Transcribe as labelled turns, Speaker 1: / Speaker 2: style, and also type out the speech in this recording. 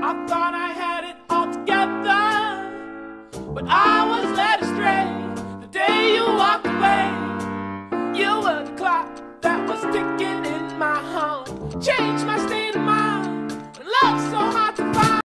Speaker 1: I thought I had it all together, but I was led astray the day you walked away. You were the clock that was ticking in my heart, changed my